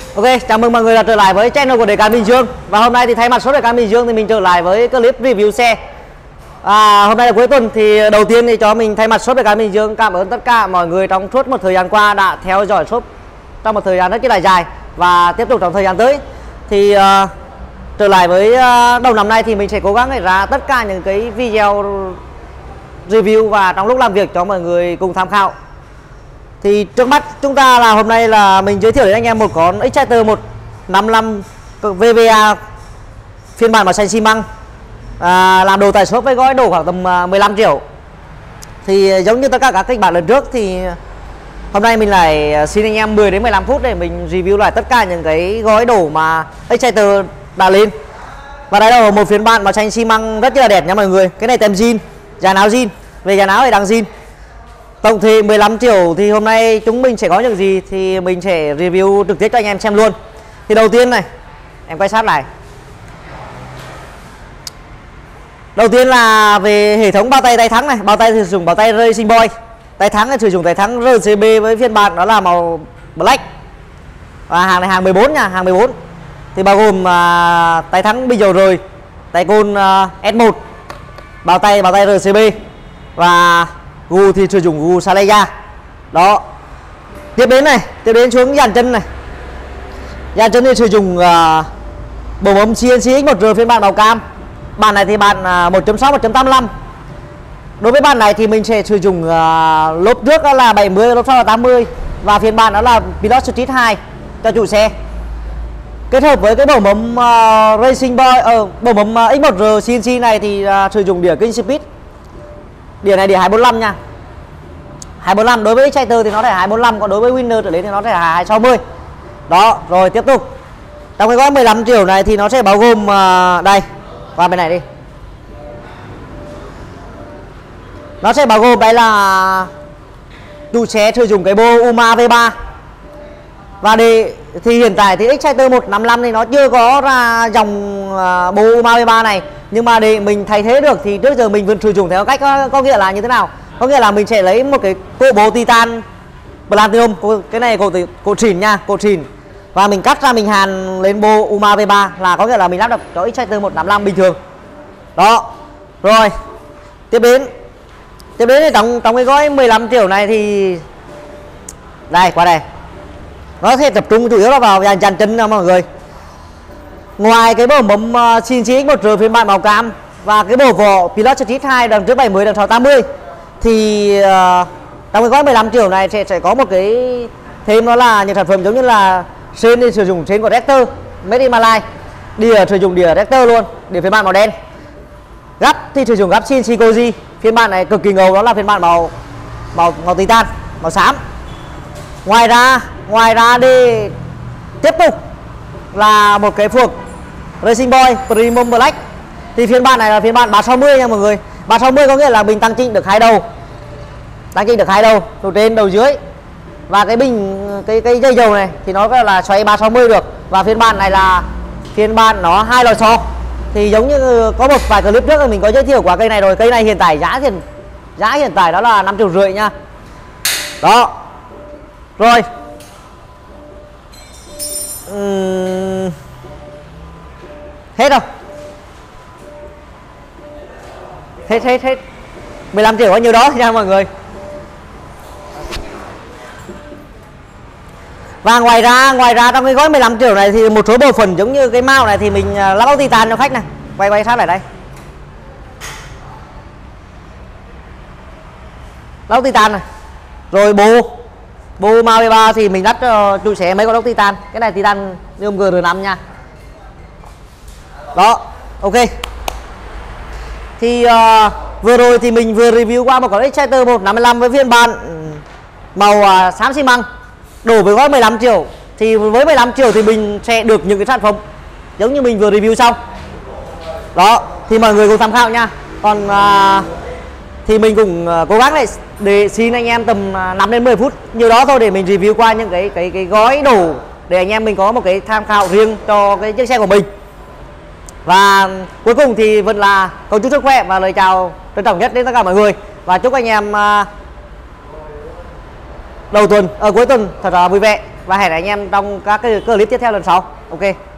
Ok, chào mừng mọi người đã trở lại với channel của Đề Can Bình Dương. Và hôm nay thì thay mặt số Đề Can Bình Dương thì mình trở lại với clip review xe. Hôm nay là cuối tuần thì đầu tiên thì cho mình thay mặt shop Đề Can Bình Dương cảm ơn tất cả mọi người trong suốt một thời gian qua đã theo dõi shop trong một thời gian rất là dài và tiếp tục trong thời gian tới. Thì trở lại với đầu năm nay thì mình sẽ cố gắng để ra tất cả những cái video review và trong lúc làm việc cho mọi người cùng tham khảo. Thì trước mắt chúng ta là hôm nay là mình giới thiệu đến anh em một con Exciter 155 VVA phiên bản màu xanh xi măng, làm đồ tại shop với gói đồ khoảng tầm 15 triệu. Thì giống như tất cả các kịch bản lần trước thì hôm nay mình lại xin anh em 10 đến 15 phút để mình review lại tất cả những cái gói đồ mà Exciter đã lên. Và đây là một phiên bản màu xanh xi măng rất là đẹp nha mọi người. Cái này tem zin, dàn áo zin, về dàn áo thì đang zin. Tổng thì 15 triệu thì hôm nay chúng mình sẽ có những gì thì mình sẽ review trực tiếp cho anh em xem luôn. Thì đầu tiên này, em quay sát lại. Đầu tiên là về hệ thống bao tay thắng này, bao tay thì sử dụng bao tay Racing Boy. Tay thắng thì sử dụng tay thắng RCB với phiên bản đó là màu black. Và hàng này hàng 14 nha, hàng 14. Thì bao gồm tay thắng bình dầu rồi, tay côn S1, bao tay RCB và gu thì sử dụng gu Saleya. Đó. Tiếp đến xuống dàn chân này. Dàn chân thì sử dụng bộ bấm CNC X1R phiên bản màu cam. Bản này thì bản 1.6 1.85. Đối với bản này thì mình sẽ sử dụng lốp trước đó là 70, lốp sau là 80 và phiên bản đó là Pilot Street 2 cho chủ xe. Kết hợp với cái bộ bấm Racing Boy bộ bấm X1R CNC này thì sử dụng đĩa King Speed. Đĩa này đĩa 245 nha. 245 đối với Exciter thì nó là 245, còn đối với Winner trở lên thì nó sẽ là 260. Đó, rồi tiếp tục. Trong cái gói 15 triệu này thì nó sẽ bao gồm đây, qua bên này đi. Nó sẽ bao gồm đây là chủ xe sử dụng cái bộ UMA V3. Và thì hiện tại thì Exciter 155 thì nó chưa có ra dòng bộ UMA V3 này, nhưng mà để mình thay thế được thì trước giờ mình vẫn sử dụng theo cách có nghĩa là như thế nào? Có nghĩa là mình sẽ lấy một cái cổ bộ titan platinum, cái này cổ chỉnh nha, cổ chỉnh, và mình cắt ra mình hàn lên bộ UMA V3 là có nghĩa là mình lắp đặt cho Exciter 155 bình thường. Đó. Rồi. Tiếp đến thì trong cái gói 15 triệu này thì đây, qua đây. Nó sẽ tập trung chủ yếu là vào dàn chân nha mọi người. Ngoài cái bộ bấm CNC X1R phiên bản màu cam và cái bộ vỏ Pilot Street 2 đằng trước 70 đằng sau 80 thì trong cái gói 15 triệu này sẽ có một cái thêm, đó là những sản phẩm giống như là sên thì sử dụng sên của Rector Made in Malaysia, đĩa sử dụng đĩa Rector luôn, đĩa phiên bản màu đen. Gắp thì sử dụng gắp CNC Koji, phiên bản này cực kỳ ngầu, đó là phiên bản màu titan, màu xám. Ngoài ra đi tiếp tục là một cái phuộc Racing Boy Premium Black. Thì phiên bản này là phiên bản 360 nha mọi người. 360 có nghĩa là mình tăng chỉnh được hai đầu. Đầu trên đầu dưới. Và cái bình cái dây dầu này thì nó là xoay 360 được. Và phiên bản này là phiên bản nó 2 lò xo. Thì giống như có một vài clip trước thì mình có giới thiệu qua cây này rồi. Cây này hiện tại giá hiện tại đó là 5,5 triệu nha. Đó. Rồi. Hết rồi. Hết 15 triệu có nhiêu đó nha mọi người. Và ngoài ra trong cái gói 15 triệu này thì một số bộ phận giống như cái mao này thì mình lắp ốc titan cho khách này. Quay sát lại đây. Lắp ốc titan này. Rồi bộ mao V3 thì mình lắp cho chủ xe mấy con ốc titan. Cái này titan GR5 nha. Đó, ok. Thì vừa rồi thì mình vừa review qua một con Exciter 155 với phiên bản màu xám xi măng đổ với gói 15 triệu. Thì với 15 triệu thì mình sẽ được những cái sản phẩm giống như mình vừa review xong. Đó, thì mọi người cùng tham khảo nha. Còn thì mình cũng cố gắng để xin anh em tầm 5 đến 10 phút nhiều đó thôi để mình review qua những cái gói đồ để anh em mình có một cái tham khảo riêng cho cái chiếc xe của mình. Và cuối cùng thì vẫn là cầu chúc sức khỏe và lời chào trân trọng nhất đến tất cả mọi người. Và chúc anh em cuối tuần thật là vui vẻ và hẹn anh em trong các cái clip tiếp theo lần sau. Ok.